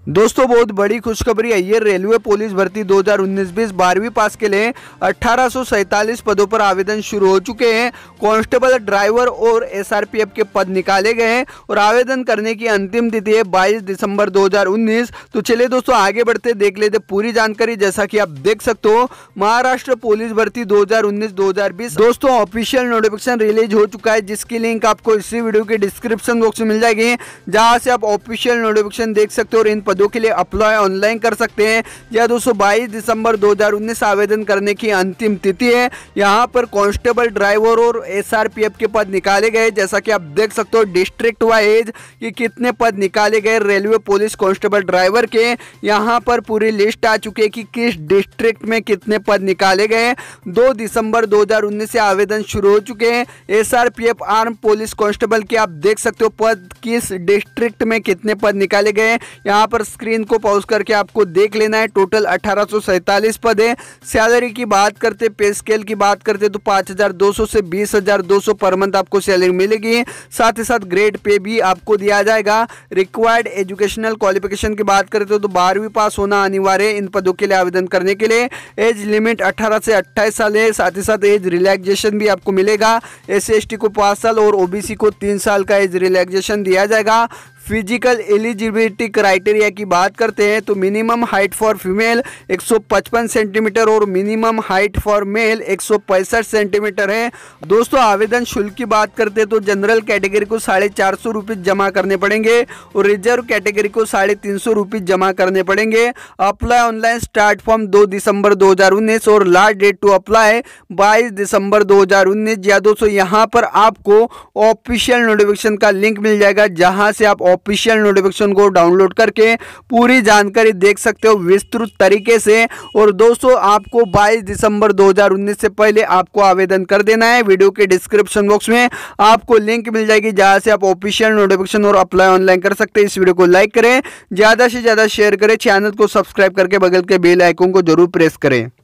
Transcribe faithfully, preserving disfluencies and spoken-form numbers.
दोस्तों बहुत बड़ी खुशखबरी है। ये रेलवे पुलिस भर्ती दो हज़ार उन्नीस बीस बारहवीं पास के लिए अठारह सौ सैंतालीस पदों पर आवेदन शुरू हो चुके हैं। कांस्टेबल, ड्राइवर और एसआरपीएफ के पद निकाले गए हैं और आवेदन करने की अंतिम तिथि है बाईस दिसंबर दो हज़ार उन्नीस। तो चलिए दोस्तों आगे बढ़ते देख लेते पूरी जानकारी। जैसा कि आप देख सकते हो, महाराष्ट्र पुलिस भर्ती दो हज़ार उन्नीस दो हज़ार बीस दोस्तों ऑफिशियल नोटिफिकेशन रिलीज हो चुका है, जिसकी लिंक आपको इसी वीडियो के डिस्क्रिप्शन बॉक्स में मिल जाएगी, जहां से आप ऑफिशियल नोटिफिकेशन देख सकते हो और इन पदों के लिए अप्लाई ऑनलाइन कर सकते हैं। यह दोस्तों बाईस दिसंबर दो हज़ार उन्नीस आवेदन करने की अंतिम तिथि है। यहां पर कांस्टेबल, ड्राइवर और एसआरपीएफ के पद निकाले गए। जैसा कि आप देख सकते हो डिस्ट्रिक्ट वाइज कि कितने पद निकाले गए रेलवे पुलिस कांस्टेबल, ड्राइवर के। यहां पर पूरी लिस्ट आ चुकी है कि किस डिस्ट्रिक्ट में कितने पद निकाले गए। दो दिसंबर दो हज़ार उन्नीस से आवेदन शुरू हो चुके हैं। एसआरपीएफ आर्म पुलिस कांस्टेबल के आप देख सकते हो पद किस डिस्ट्रिक्ट में कितने पद निकाले गए। यहां पर स्क्रीन को पॉज करके आपको देख लेना है। टोटल अठारह सौ सैंतालीस पद है। सैलरी की बात करते, पे स्केल की बात करते तो पाँच हज़ार दो सौ से बीस हज़ार दो सौ पर मंथ आपको सैलरी मिलेगी। साथ ही साथ ग्रेड पे भी आपको दिया जाएगा। रिक्वायर्ड एजुकेशनल क्वालिफिकेशन की बात करते तो बारहवीं पास होना अनिवार्य है इन पदों के लिए आवेदन करने के लिए। एज लिमिट अठारह से अट्ठाईस साल है। साथ ही साथ एज रिलैक्सेशन भी आपको मिलेगा। एस सी एस टी को पाँच साल और ओबीसी को तीन साल का एज रिलैक्सेशन दिया जाएगा। फिजिकल एलिजिबिलिटी क्राइटेरिया की बात करते हैं तो मिनिमम हाइट फॉर फीमेल एक सौ पचपन सेंटीमीटर और मिनिमम हाइट फॉर मेल एक सौ पैंसठ सेंटीमीटर है। दोस्तों आवेदन शुल्क की बात करते हैं तो जनरल कैटेगरी को साढ़े चार सौ रुपये जमा करने पड़ेंगे और रिजर्व कैटेगरी को साढ़े तीन सौ रुपये जमा करने पड़ेंगे। अप्लाई ऑनलाइन स्टार्ट फॉर्म दो दिसंबर दो हज़ार उन्नीस और लास्ट डेट टू अप्लाई बाईस दिसंबर दो हज़ार उन्नीस। या दोस्तों यहाँ पर आपको ऑफिशियल नोटिफिकेशन का लिंक मिल जाएगा, जहाँ से आप ऑफिशियल नोटिफिकेशन को डाउनलोड करके पूरी जानकारी देख सकते हो विस्तृत तरीके से। और दोस्तों आपको बाईस दिसंबर दो हज़ार उन्नीस से पहले आपको आवेदन कर देना है। वीडियो के डिस्क्रिप्शन बॉक्स में आपको लिंक मिल जाएगी, जहां से आप ऑफिशियल नोटिफिकेशन और अप्लाई ऑनलाइन कर सकते हैं। इस वीडियो को लाइक करें, ज्यादा से ज्यादा शेयर करें, चैनल को सब्सक्राइब करके बगल के बेल आइकन को जरूर प्रेस करें।